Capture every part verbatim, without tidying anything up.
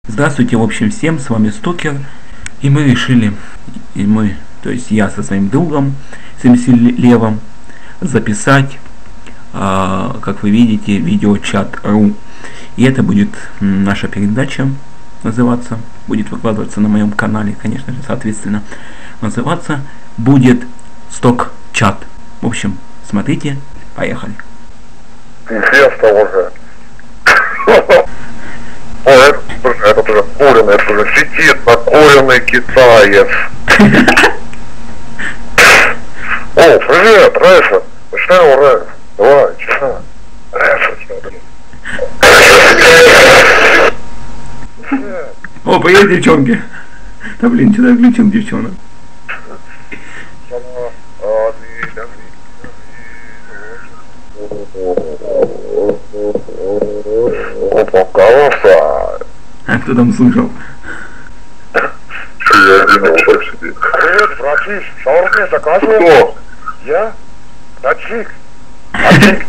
Здравствуйте, в общем, всем, с вами Стокер, и мы решили, и мы, то есть я со своим другом, с эм си Левом, записать, э, как вы видите, видеочат точка ру. И это будет наша передача называться, будет выкладываться на моем канале, конечно же, соответственно, называться будет Сток-чат. В общем, смотрите, поехали. Известно уже. О, это, это уже куриный, это уже сидит накуренный китаец. О, привет, Рэша. Что, Рэш? Давай, что? Рэша, О, привет, девчонки. Да блин, что-то включил девчонок. Опа, голоса. А кто там слышал? Я одиночек сидит. Привет, братиш, шаурме заказывал? Кто? Я? Таджик. Таджик?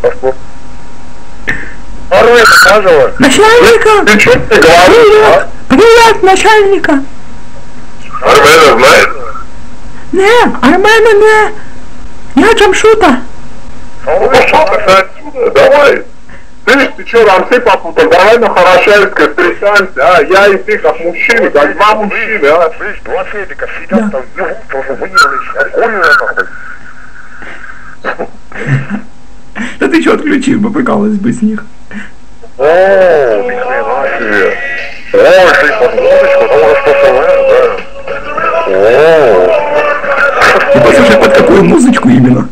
Шаурме заказывал? Начальника! Ты что ты говоришь, а? Привет, начальника! Армена знает? Не, Армена не! Я Джамшута! Ну пошел ты отсюда, давай. Ты, ты что, рамсы попутал? Давай на Хорошевской встречаемся, а? Я и ты как мужчины, как два мужчины, а? Слышь, два федика сидят там, тоже выигрались, откурили нахуй. Да ты что отключил бы, прикалывалась бы с них. О, ни хрена себе. О, ты под музычку, потому что ФВ, да. О. Ты послушай, под какую музычку именно?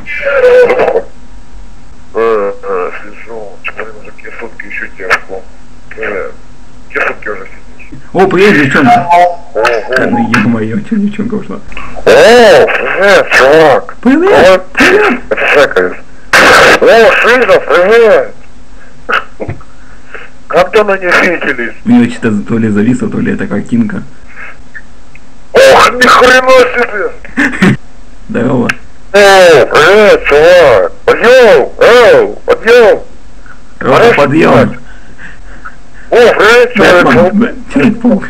Э, э, слежу, блин, уже какие сутки еще тяжко. Э, какие сутки уже сидишь? О, привет, девчонка. Ого. Да ну ё-моё, что девчонка ушла? О, привет, чувак. Привет, привет. Это Шекарис. О, Шиза, привет. Как давно не виделись? У нее что-то то ли зависла, то ли это картинка. Ох, ни хрена себе. Здорово. О, привет, чувак. Подъем, оу, подъем. Рома, подъем. О, привет, чувак. Человек-паук.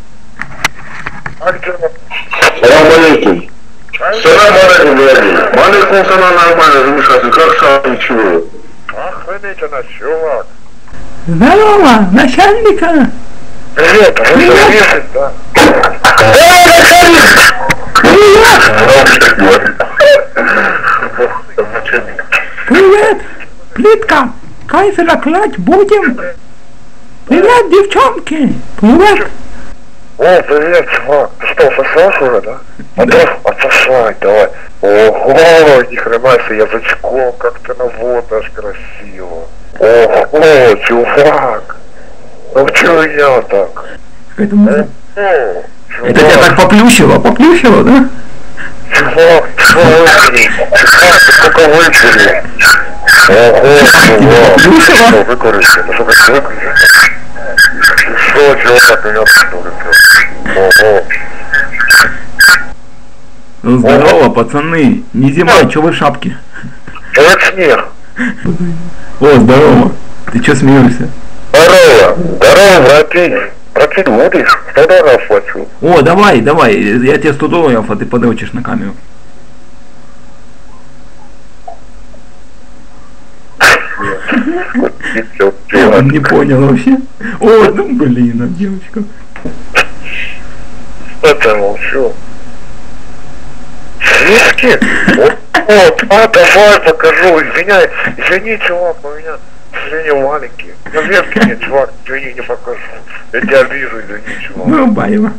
А где он? Салам алейкум. Салам алейкум, блядь. Алейкум салам, нормально, замешался. Как сам, ничего? Охренительно, чувак. Здорово, начальника. Привет, а вы зависит, да? Эй, начальник! Привет, плитка. Кайфера клать будем? Привет, девчонки. Привет. О, привет, чувак. Ты что, сосешь уже, да? Готов? Отсосай, давай. Ого, ни хрена себе, язычком, как ты наводишь красиво. Ого, чувак. Ну чё я так? Какая-то музыка. О, Это тебя так поплющило, поплющило, да? чувак, чувак, чувак, ты сколько выпили? Ого, чувак. Ты что, выкуришь? Ты что, как выключишь? Ты что, чувак, меня тут Ого. Ну здорово, пацаны. Не зима, чё вы в шапке? Это снег. О, здорово. Ты чё смеешься? Здорово, здорово, братик. Братик, будешь? сто долларов плачу. О, давай, давай, я тебе сто долларов, а ты подрочишь на камеру. Он не понял вообще. О, ну блин, а девочка. Это молчу. Виски? Вот, вот, а давай покажу, извиняй, извини, чувак, у меня, к сожалению, маленький. На ветке нет, чувак, извини, не покажу. Я тебя вижу, извини, чувак. Вырубай его.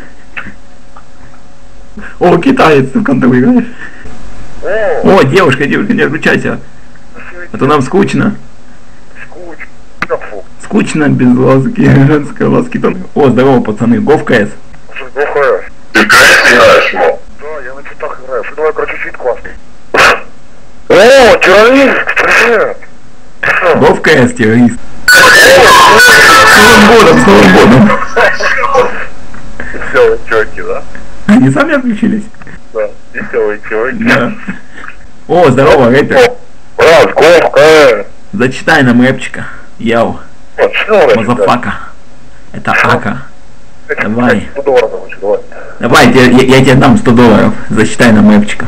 О, китаец, ты в конту играешь. О, О, девушка, девушка, не отключайся. А то нам скучно. скучно. Фу. Скучно без ласки, женской ласки. О, здорово, пацаны, го в КС. Слухай. Ты как играешь, мол? Да, я на читах играю. Давай, короче, чит классный. О, террорист, привет. Го в КС, террорист. С Новым годом, с Новым годом. Веселые чуваки, да? Они сами отключились? Да, веселые чуваки. Да. О, здорово, рэпер. Брат, говка. Зачитай нам рэпчика. Яу. Вот, что рэп? Мазафака. Это Ака. Давай. сто долларов, короче, давай. Давай, я, я, я тебе дам сто долларов. Засчитай на мэпчика.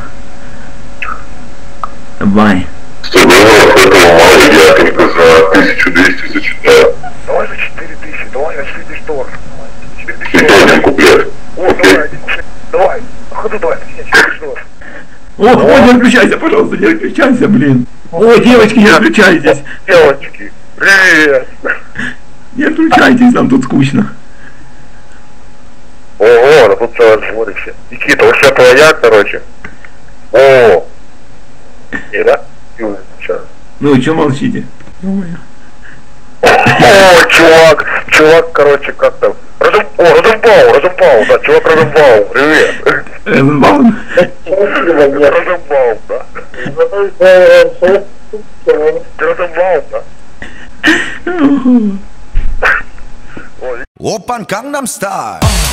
Давай. сто долларов этого мало, я только за тысячу двести зачитаю. Давай за четыре тысячи, давай за четыре тысячи долларов. И то один куплет. О, давай, давай. Ходу давай, четыре тысячи долларов. О, о, не отключайся, пожалуйста, не отключайся, блин. О, девочки, не отключайтесь. Девочки, привет. Не отключайтесь, нам тут скучно. Ого, да тут целое сборище. Никита, вообще твоя, короче. О, не, да? Сейчас. Ну, и что молчите? О, чувак, чувак, короче, как там. Разум... О, Розенбаум, Розенбаум, да, чувак Розенбаум, привет. Розенбаум? Розенбаум, да. Розенбаум, да. Oppan Gangnam Style.